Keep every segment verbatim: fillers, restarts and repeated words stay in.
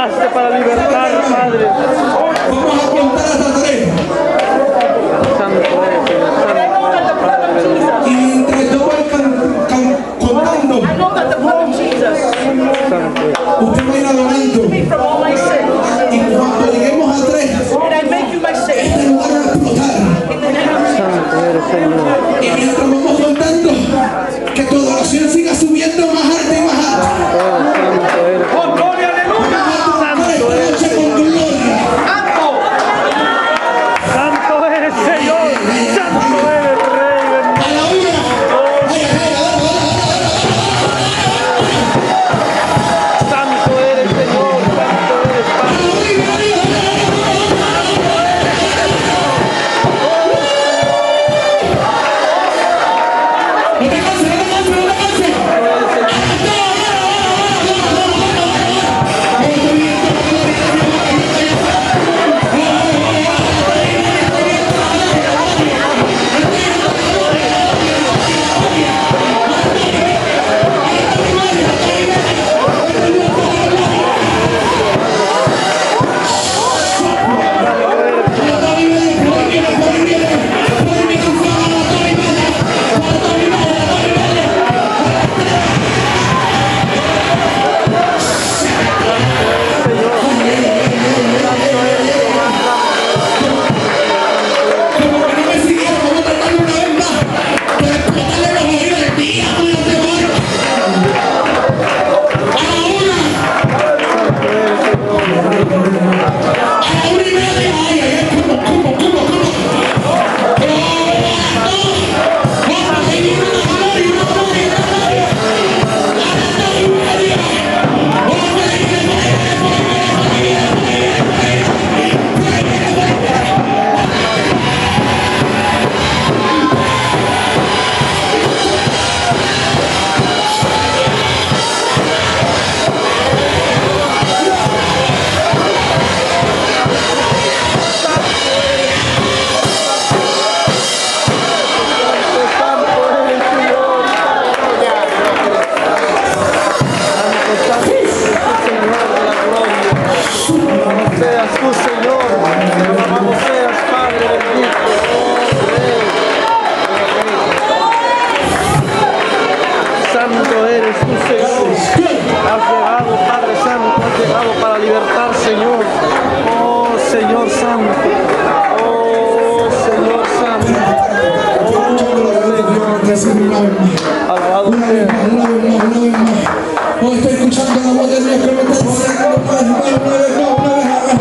llamaste para libertar, Padre. Vamos a contar hasta tres. Santo eres, Señor, santo eres, Padre bendito. Y mientras yo voy can, can, contando, Santo eres. usted va a ir adorando. Y cuando lleguemos a tres, este lugar va a explotar. Santo eres, Señor. Y mientras vamos contando, que tu adoración siga subiendo más alta y más alta. Santo eres, ¡Oh, gloria, aleluya! Santo eres, esta noche con gloria. Santo eres, Señor. Santo eres, Rey bendito. A la una. Ay, ay, ay, Santo eres, Señor. Santo eres, Padre. no te canses, no te canses, no te canses. Seas tú, Señor. Alabado seas, Padre bendito. Santo eres tú, Señor. Has llegado, Padre Santo, has llegado para libertar, Señor. Oh, Señor Santo. Oh, Señor Santo. Oh, Señor. Alabado seas. Hoy estoy escuchando la voz de Dios que me está diciendo, no, no, no, no,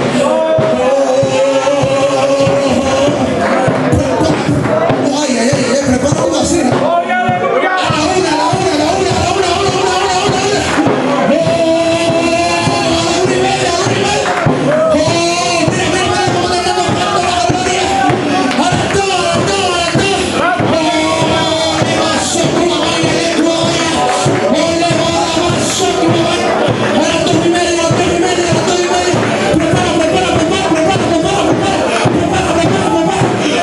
ay, ay, ay, prepara uno así. A la una, a la una, a la una, a la una, a la una, a la una, a la una, a la una, a la una y media, a la una y media. Oh, mira, mira, mira cómo te están tocando la gloria. A las dos, a las dos, a las dos. Oh, le va a ser como vaya, le gloria. Oh, le va a ser como vaya. A las dos y media, a las dos y media, a las dos y media. Prepara, prepara, prepara, prepara, prepara, prepara, prepara, prepara, prepara.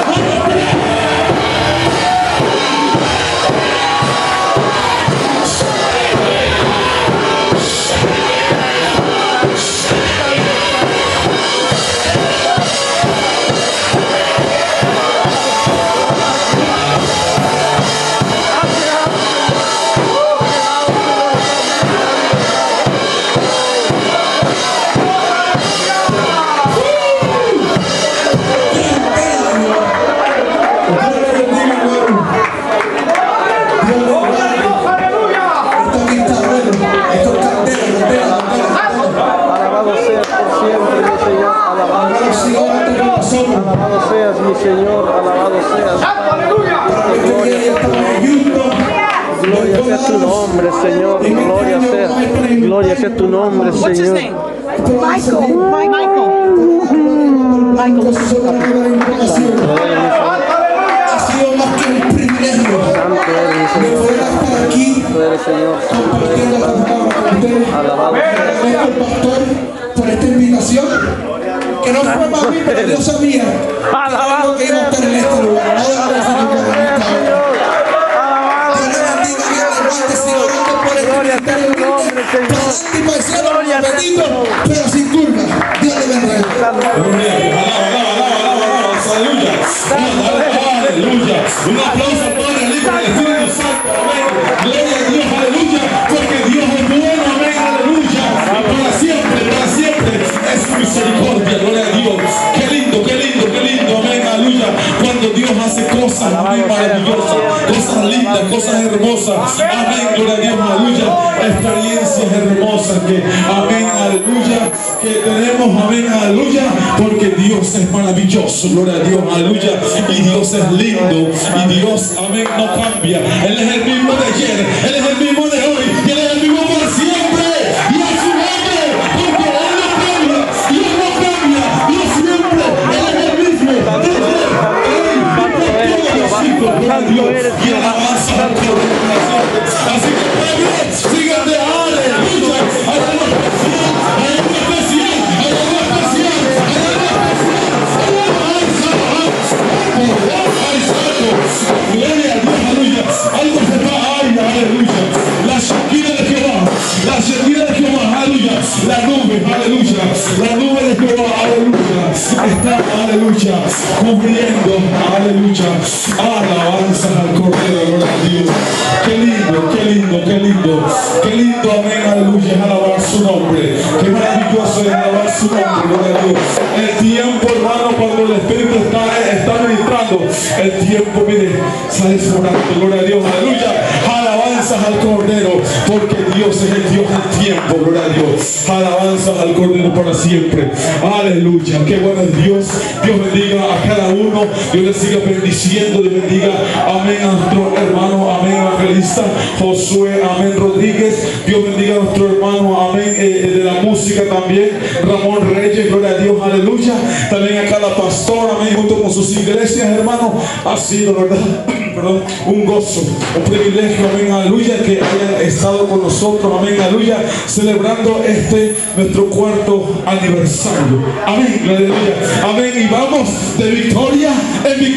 Alabado seas por siempre, mi Señor. Alabado seas. Alabado seas, mi Señor. Alabado seas. Gloria sea tu nombre, Señor. Gloria sea. Gloria sea tu nombre, Señor. Michael. Michael. Michael. Ha sido más que un privilegio de poder estar aquí compartiendo la palabra con ustedes. Agradezco al pastor por esta invitación, que no fue para mí, pero Dios sabía que iba a estar en este lugar. Gloria a Dios por este ministerio. Gloria a Dios. Pero sin culpa. Un aplauso a toda la lista del Espíritu Santo. Amén. Gloria a Dios, aleluya. Porque Dios es bueno, amén, aleluya. Y para siempre, para siempre es su misericordia. Gloria a Dios. Qué lindo, qué lindo, qué lindo, amén, aleluya. Cuando Dios hace cosas, amén, maravillosas, cosas lindas, cosas hermosas. Amén, gloria a Dios, aleluya. Experiencias hermosas que, amén, aleluya, que tenemos, amén, aleluya, porque Dios es maravilloso, gloria a Dios, aleluya, y Dios es lindo, y Dios, amén, no cambia. Él es el mismo de ayer, Él es el mismo de hoy, y Él es el mismo por siempre, y a su nombre, porque Él no cambia, Dios no cambia, Dios siempre, Él es el mismo, desde hoy, Santo eres Jehová, santo. así que pueblo, sigan de aleluya, aleluya, especial, aleluya, especial, aleluya, especial, gloria a Dios, aleluya, algo se va, ay, aleluya, la Shekina de Jehová, la Shekina de Jehová, aleluya, la nube, aleluya, la nube de Jehová, aleluya, está, aleluya, cubriendo, aleluya, alabanza al Cordero, gloria a Dios. Qué lindo, qué lindo, qué lindo, qué lindo, amén, aleluya, es alabar su nombre. Qué maravilloso es alabar su nombre, gloria a Dios. El tiempo, hermano, cuando el Espíritu está, está ministrando, el tiempo, mire, sale sonando, gloria a Dios, aleluya. Alabanzas al Cordero, porque Dios es el Dios del tiempo, gloria a Dios. Alabanzas al Cordero para siempre, aleluya. Qué bueno es Dios. Dios bendiga a cada uno, Dios les siga bendiciendo, Dios bendiga, amén, a nuestro hermano, amén, evangelista Josue, amén, Rodríguez. Dios bendiga a nuestro hermano, amén, eh, de la música también, Ramón Reyes, gloria a Dios, aleluya. También a cada pastor, amén, junto con sus iglesias, hermano. Ha sido, verdad, perdón, un gozo, un privilegio, amén, aleluya, que hayan estado con nosotros, amén, aleluya, celebrando este nuestro cuarto aniversario, amén, aleluya, amén. Y vamos de victoria en victoria.